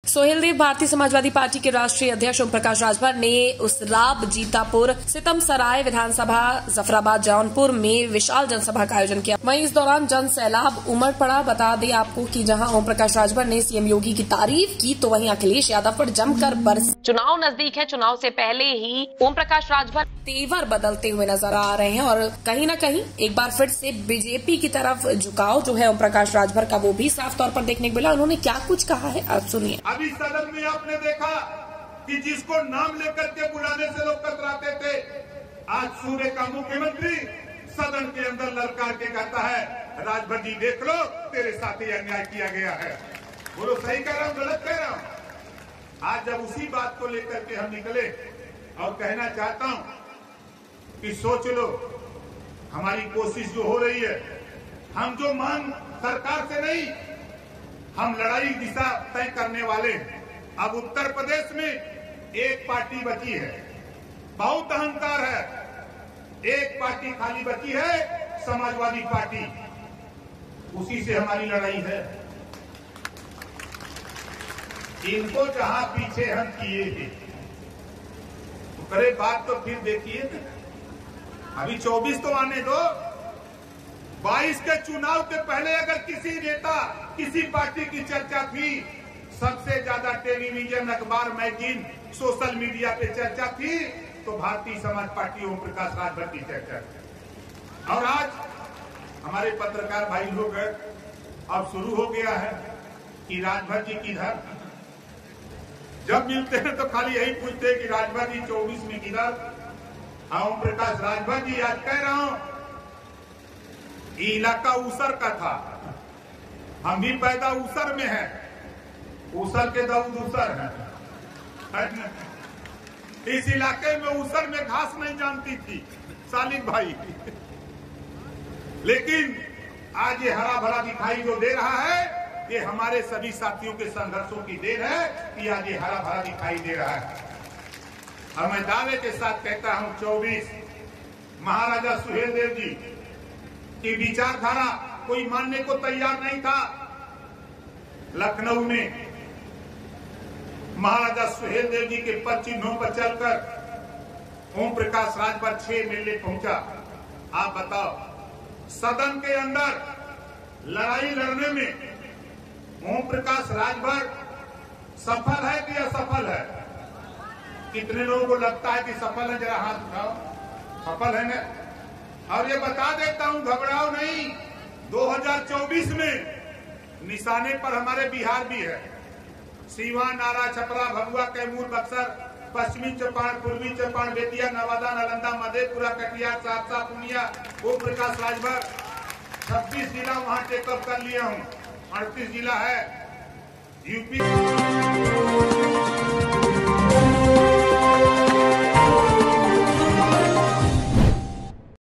सोहेलदेव भारतीय समाजवादी पार्टी के राष्ट्रीय अध्यक्ष ओम प्रकाश राजभर ने उसराब, जीतापुर, सितम सराय विधानसभा, जफराबाद, जौनपुर में विशाल जनसभा का आयोजन किया। वहीं इस दौरान जन सैलाब उमड़ पड़ा। बता दें आपको कि जहां ओम प्रकाश राजभर ने सीएम योगी की तारीफ की, तो वहीं अखिलेश यादव पर जमकर बरस। चुनाव नजदीक है, चुनाव से पहले ही ओम प्रकाश राजभर तेवर बदलते हुए नजर आ रहे हैं और कहीं न कहीं एक बार फिर से बीजेपी की तरफ झुकाव जो है ओम प्रकाश राजभर का, वो भी साफ तौर पर देखने को मिला। उन्होंने क्या कुछ कहा है, आप सुनिए। अभी सदन में आपने देखा कि जिसको नाम लेकर के बुलाने से लोग कतराते थे, आज सूबे का मुख्यमंत्री सदन के अंदर ललकार के कहता है, राजभर जी देख लो, तेरे साथ ही अन्याय किया गया है। बोलो सही कह रहा हूं, गलत कह रहा हूं? आज जब उसी बात को लेकर के हम निकले और कहना चाहता हूं कि सोच लो, हमारी कोशिश जो हो रही है, हम जो मांग सरकार से नहीं, हम लड़ाई दिशा तय करने वाले। अब उत्तर प्रदेश में एक पार्टी बची है, बहुत अहंकार है, एक पार्टी खाली बची है, समाजवादी पार्टी, उसी से हमारी लड़ाई है। इनको जहां पीछे हम किए थे, तो करे बात तो फिर देखिए, अभी 24 तो आने दो। 22 के चुनाव के पहले अगर किसी नेता, किसी पार्टी की चर्चा थी, सबसे ज्यादा टेलीविजन, अखबार, मैगजीन, सोशल मीडिया पे चर्चा थी, तो भारतीय समाज पार्टी ओम प्रकाश राजभर की चर्चा थी। और आज हमारे पत्रकार भाई लोग अब शुरू हो गया है कि राजभर जी किधर। जब मिलते हैं तो खाली यही पूछते हैं कि राजभर जी 24 में किधर। ओम प्रकाश राजभर जी, आज कह रहा हूं, ये इलाका ऊसर का था, हम भी पैदा ऊसर में हैं, ऊसर के दाऊद ऊसर है। इस इलाके में ऊसर में घास नहीं जानती थी सालिक भाई, लेकिन आज ये हरा भरा दिखाई जो दे रहा है, ये हमारे सभी साथियों के संघर्षों की देन है कि आज ये हरा भरा दिखाई दे रहा है। और मैं दावे के साथ कहता हूं, 24 महाराजा सुहेलदेव जी की विचारधारा कोई मानने को तैयार नहीं था। लखनऊ में महाराजा सुहेलदेव जी के पद चिन्हों पर चलकर ओम प्रकाश राजभर 6 मेले पहुंचा। आप बताओ, सदन के अंदर लड़ाई लड़ने में ओम प्रकाश राजभर सफल है कि असफल है? कितने लोगों को लगता है कि सफल है? जरा हाथ उठाओ। सफल है ना? और ये बता देता हूं, घबराओ नहीं, 2024 में निशाने पर हमारे बिहार भी है। सीवान, आरा, छपरा, भभुआ, कैमूर, बक्सर, पश्चिमी चंपारण, पूर्वी चंपारण, बेतिया, नवादा, नालंदा, मधेपुरा, कटिहार, सहरसा, पूर्णिया, ओम प्रकाश राजभर 26 जिला वहां टेकअप कर लिया हूं। 38 जिला है यूपी।